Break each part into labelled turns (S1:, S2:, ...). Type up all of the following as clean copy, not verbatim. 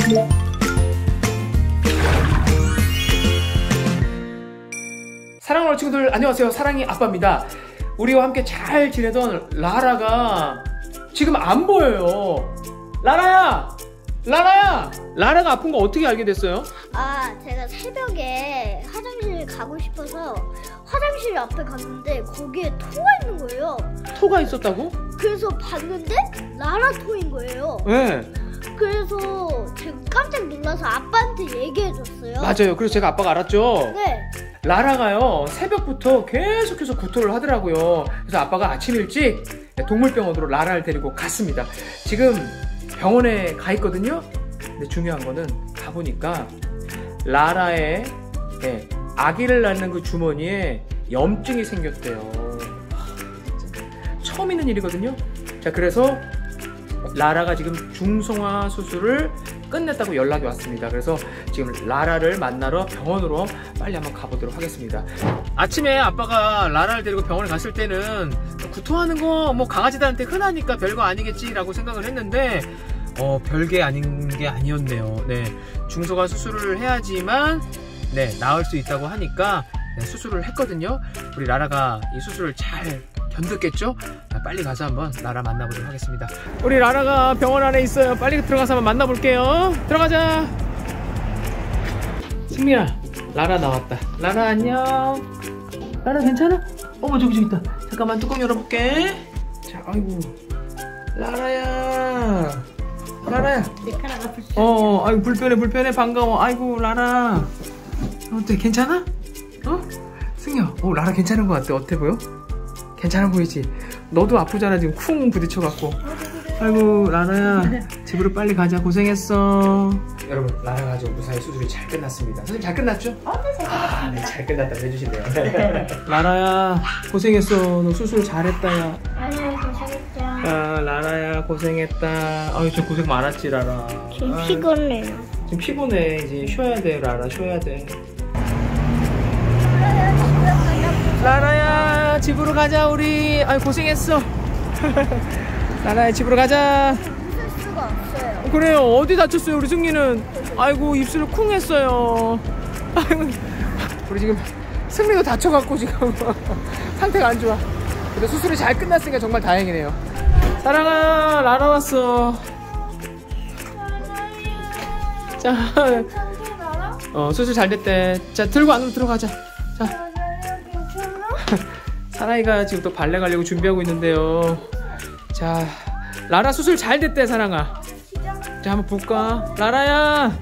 S1: 사랑하는 친구들 안녕하세요. 사랑이 아빠입니다. 우리와 함께 잘 지내던 라라가 지금 안 보여요. 라라야! 라라가 아픈 거 어떻게 알게 됐어요?
S2: 제가 새벽에 화장실 가고 싶어서 화장실 앞에 갔는데 거기에 토가 있는 거예요.
S1: 토가 있었다고?
S2: 그래서 봤는데 라라 토인 거예요.
S1: 네.
S2: 그래서 제가 깜짝 놀라서 아빠한테 얘기해줬어요.
S1: 맞아요. 그래서 제가 아빠가 알았죠?
S2: 네.
S1: 라라가요 새벽부터 계속해서 구토를 하더라고요. 그래서 아빠가 아침 일찍 동물병원으로 라라를 데리고 갔습니다. 지금 병원에 가 있거든요. 근데 중요한 거는 가보니까 라라의 아기를 낳는 그 주머니에 염증이 생겼대요. 처음 있는 일이거든요. 자, 그래서 라라가 지금 중성화 수술을 끝냈다고 연락이 왔습니다. 그래서 지금 라라를 만나러 병원으로 빨리 한번 가보도록 하겠습니다. 아침에 아빠가 라라를 데리고 병원에 갔을 때는 구토하는 거 뭐 강아지들한테 흔하니까 별거 아니겠지라고 생각을 했는데 별게 아닌 게 아니었네요. 네, 중성화 수술을 해야지만 나을 수 있다고 하니까 수술을 했거든요. 우리 라라가 이 수술을 잘 견뎠겠죠? 빨리 가서 한번 라라 만나보도록 하겠습니다. 우리 라라가 병원 안에 있어요. 빨리 들어가서 한번 만나볼게요. 들어가자. 승민아, 라라 나왔다. 라라 안녕. 라라 괜찮아? 어머, 저기 있다. 잠깐만 뚜껑 열어볼게. 자, 아이고 라라야. 아이고 불편해. 반가워. 아이고 라라 어때, 괜찮아? 승희야, 라라 괜찮은 것 같아. 어때 보여? 괜찮아 보이지? 너도 아프잖아 지금 쿵 부딪혀갖고. 아이고 라라야, 집으로 빨리 가자. 고생했어. 여러분, 라라가 지금 무사히 수술이 잘 끝났습니다. 선생님 잘 끝났죠? 네, 잘 끝났다고 해주시네요. 라라야 고생했어. 너 수술 잘했다. 야.
S2: 아니요, 고생했죠.
S1: 라라야 고생했다. 아유, 저 고생 많았지 라라.
S2: 지금 피곤해요.
S1: 지금 피곤해. 이제 쉬어야 돼 라라. 쉬어야 돼. 라라야 집으로 가자 우리. 아유 고생했어. 라라야 집으로 가자.
S2: 웃을 수가 없어요.
S1: 그래요. 어디 다쳤어요 우리 승리는? 아이고 입술을 쿵 했어요. 아이고, 우리 지금 승리도 다쳐갖고 지금 상태가 안 좋아. 근데 수술이 잘 끝났으니까 정말 다행이네요. 사랑아, 라라 왔어. 자, 수술 잘 됐대. 자, 들고 안으로 들어가자. 자, 사랑이가 지금 또 발레 가려고 준비하고 있는데요. 자, 라라 수술 잘 됐대. 사랑아, 자 한번 볼까? 라라야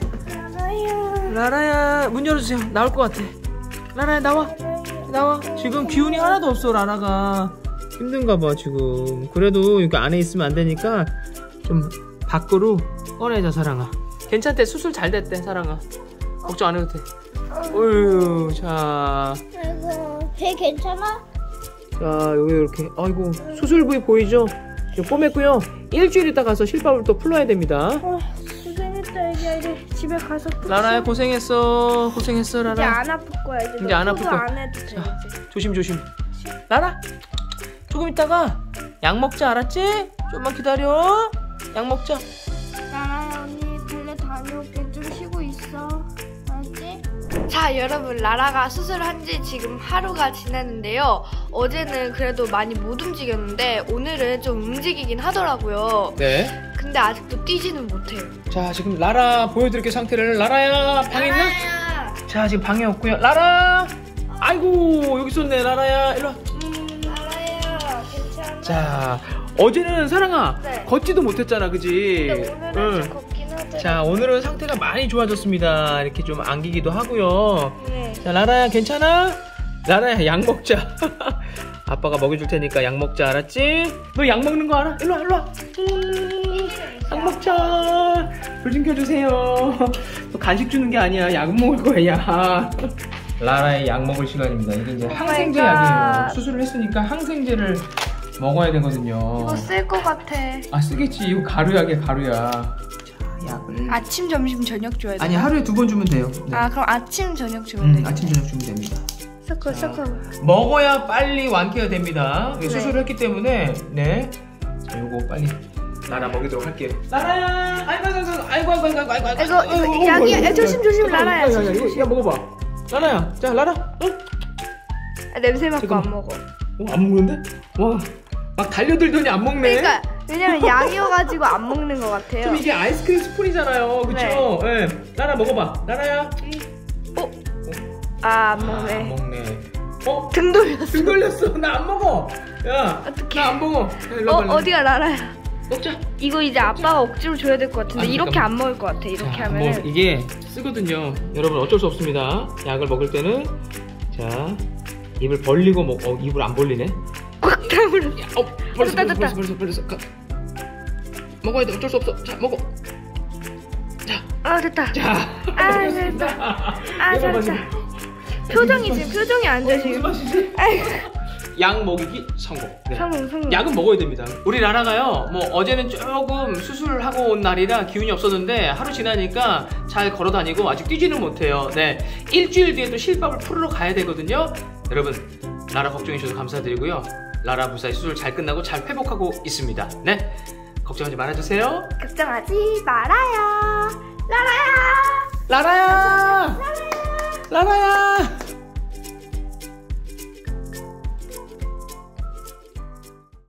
S1: 문 열어주세요. 나올 것 같아. 라라야 나와. 지금 기운이 하나도 없어. 라라가 힘든가 봐 지금. 그래도 이거 안에 있으면 안 되니까 좀 밖으로 꺼내자. 사랑아 괜찮대. 수술 잘 됐대. 사랑아 걱정 안 해도 돼. 어휴. 자,
S2: 아이고, 배 괜찮아?
S1: 자 여기 이렇게. 아이고 수술 부위 보이죠? 뽀맸고요. 일주일 있다 가서 실밥을 또 풀어야 됩니다.
S2: 고생했다. 이제 집에 가서 푹.
S1: 라라야 고생했어. 라라.
S2: 이제 안 아플 거야.
S1: 이제 안 아플 거야.
S2: 안 해도 돼.
S1: 자, 조심. 라라 조금 있다가 약 먹자. 알았지? 좀만 기다려. 약 먹자.
S2: 라라야, 언니 발레 다녀올게. 좀 쉬고 있어. 알았지?
S3: 자, 여러분, 라라가 수술한 지 지금 하루가 지났는데요. 어제는 그래도 많이 못 움직였는데 오늘은 좀 움직이긴 하더라고요.
S1: 네.
S3: 근데 아직도 뛰지는 못해요.
S1: 자, 지금 라라 보여드릴게요. 상태를. 라라야 방에 있나? 자, 지금 방에 없고요. 라라. 아이고 여기 있었네. 라라야 일로 와.
S2: 라라야, 괜찮아?
S1: 자, 어제는 사랑아
S3: 네.
S1: 걷지도 못했잖아, 그지?
S3: 근데 오늘은 좀 걷긴 하더라고요.
S1: 자, 오늘은 상태가 많이 좋아졌습니다. 이렇게 좀 안기기도 하고요.
S3: 네.
S1: 자, 라라야 괜찮아? 라라야 약 먹자. 아빠가 먹여줄 테니까 약 먹자. 알았지? 너 약 먹는 거 알아? 일로 와. 약 먹자. 불 좀 켜주세요. 너 간식 주는 게 아니야. 약 먹을 거야. 라라의 약 먹을 시간입니다. 이게 이제 항생제 약이에요. 수술을 했으니까 항생제를 먹어야 되거든요.
S3: 이거 쓸 것 같아.
S1: 쓰겠지. 이거 가루약이야, 가루야. 자, 약을.
S3: 아침, 점심, 저녁 줘야 돼.
S1: 아니, 하루에 2번 주면 돼요. 네.
S3: 그럼 아침, 저녁 주면 돼.
S1: 아침, 저녁 주면 됩니다.
S3: 섞어.
S1: 먹어야 빨리 완쾌가 됩니다.
S3: 네.
S1: 수술을 했기 때문에. 네. 자, 요거 빨리 라라 먹이도록 할게요. 라라야! 아이고.
S3: 양이야. 조심, 라라야.
S1: 야, 먹어봐. 라라야, 자, 라라.
S3: 냄새 맡고
S1: 잠깐만.
S3: 안 먹어.
S1: 안 먹는데? 와, 막 달려들더니 안 먹네.
S3: 그러니까 왜냐면 양이어가지고 안 먹는 것 같아요.
S1: 좀 이게 아이스크림 스푼이잖아요, 그쵸? 네. 라라 먹어봐. 라라야.
S3: 안
S1: 안
S3: 먹네.
S1: 먹네.
S3: 등 돌렸어.
S1: 등 돌렸어. 나 안 먹어. 야,
S3: 어떡해.
S1: 나 안 먹어. 야, 일로 와봐, 일로.
S3: 어디가 라라야?
S1: 먹자.
S3: 이거 이제 아빠가 억지로 줘야 될 것 같은데
S1: 아니,
S3: 이렇게
S1: 잠깐만.
S3: 안 먹을 것 같아. 이렇게
S1: 자,
S3: 하면은.
S1: 뭐 이게 쓰거든요. 여러분 어쩔 수 없습니다. 약을 먹을 때는 자 입을 벌리고 입을 안 벌리네.
S3: 꽉 다물어.
S1: 벌써. 먹어야 돼. 어쩔 수 없어. 자, 먹어.
S3: 됐다.
S1: 자.
S3: 됐다. 잘했다. 표정이 안 좋아 지금.
S1: 약 먹이기 성공. 네.
S3: 성공.
S1: 약은 먹어야 됩니다. 우리 라라가요, 뭐 어제는 조금 수술하고 온 날이라 기운이 없었는데 하루 지나니까 잘 걸어 다니고 아직 뛰지는 못해요. 네, 일주일 뒤에 또 실밥을 풀으러 가야 되거든요. 여러분, 라라 걱정해 주셔서 감사드리고요. 라라 무사히 수술 잘 끝나고 잘 회복하고 있습니다. 네, 걱정하지 말아주세요.
S3: 걱정하지 말아요.
S1: 라라야.